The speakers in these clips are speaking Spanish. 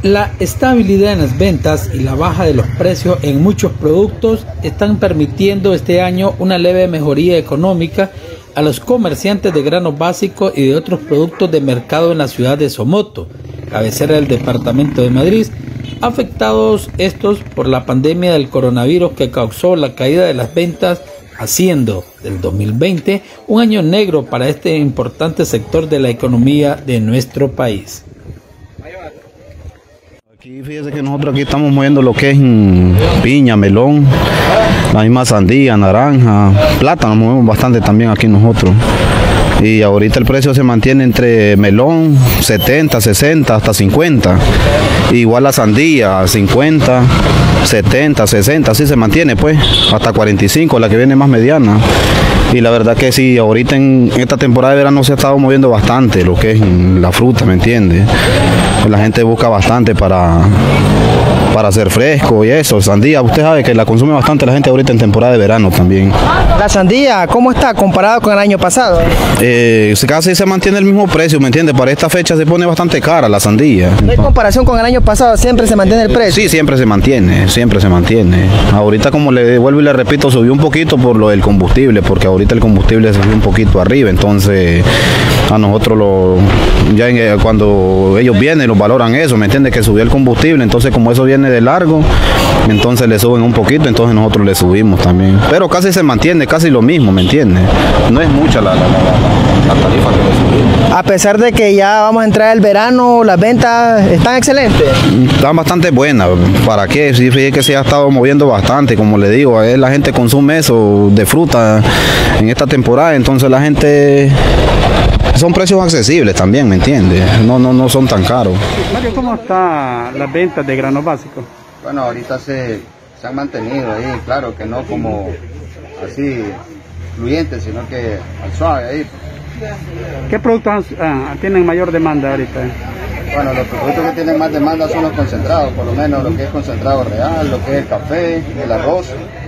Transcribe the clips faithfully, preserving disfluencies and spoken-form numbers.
La estabilidad en las ventas y la baja de los precios en muchos productos están permitiendo este año una leve mejoría económica a los comerciantes de granos básicos y de otros productos de mercado en la ciudad de Somoto, cabecera del departamento de Madrid, afectados estos por la pandemia del coronavirus que causó la caída de las ventas, haciendo del dos mil veinte un año negro para este importante sector de la economía de nuestro país. Aquí fíjese que nosotros aquí estamos moviendo lo que es piña, melón, la misma sandía, naranja, plátano, movemos bastante también aquí nosotros. Y ahorita el precio se mantiene entre melón, setenta, sesenta, hasta cincuenta. Igual la sandía, cincuenta, setenta, sesenta, así se mantiene pues, hasta cuarenta y cinco, la que viene más mediana. Y la verdad que sí, ahorita en esta temporada de verano se ha estado moviendo bastante lo que es la fruta, ¿me entiendes? La gente busca bastante para, para hacer fresco y eso. Sandía, usted sabe que la consume bastante la gente ahorita en temporada de verano también. La sandía, ¿cómo está comparado con el año pasado? Eh, casi se mantiene el mismo precio, ¿me entiendes? Para esta fecha se pone bastante cara la sandía. ¿No hay comparación con el año pasado? ¿Siempre se mantiene el precio? Sí, siempre se mantiene, siempre se mantiene. Ahorita, como le vuelvo y le repito, subió un poquito por lo del combustible, porque ahorita el combustible subió un poquito arriba, entonces a nosotros lo, ya en, cuando ellos vienen los valoran eso, ¿me entiendes? Que subió el combustible, entonces como eso viene de largo, entonces le suben un poquito, entonces nosotros le subimos también. Pero casi se mantiene, casi lo mismo, ¿me entiendes? No es mucha la, la, la, la, la tarifa que le subimos. A pesar de que ya vamos a entrar el verano, las ventas están excelentes. Están bastante buenas, ¿para qué? Sí, fíjate que se ha estado moviendo bastante, como le digo, eh, la gente consume eso de fruta en esta temporada, entonces la gente... Son precios accesibles también, ¿me entiendes? No, no, no son tan caros. Mario, ¿cómo está las ventas de granos básicos? Bueno, ahorita se, se han mantenido ahí, claro que no como así fluyentes, sino que al suave ahí. ¿Qué productos ah, tienen mayor demanda ahorita? Bueno, los productos que tienen más demanda son los concentrados, por lo menos lo que es concentrado real, lo que es el café, el arroz,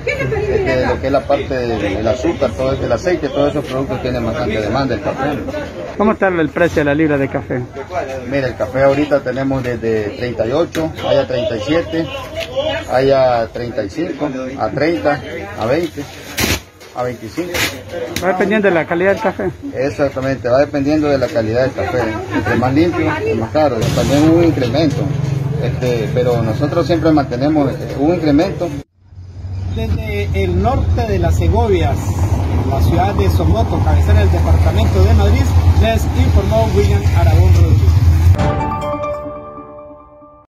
este, lo que es la parte del azúcar, todo el aceite, todos esos productos tienen bastante demanda, el café. ¿Cómo está el precio de la libra de café? Mira, el café ahorita tenemos desde treinta y ocho, hay a treinta y siete, hay a treinta y cinco, a treinta, a veinte. A veinticinco. Va dependiendo de la calidad del café. Exactamente, va dependiendo de la calidad del café. Entre más limpio, es más caro. También hubo un incremento, este, pero nosotros siempre mantenemos este, un incremento. Desde el norte de las Segovias, la ciudad de Somoto, cabecera del departamento de Madrid, les informó William Aragón Rodríguez.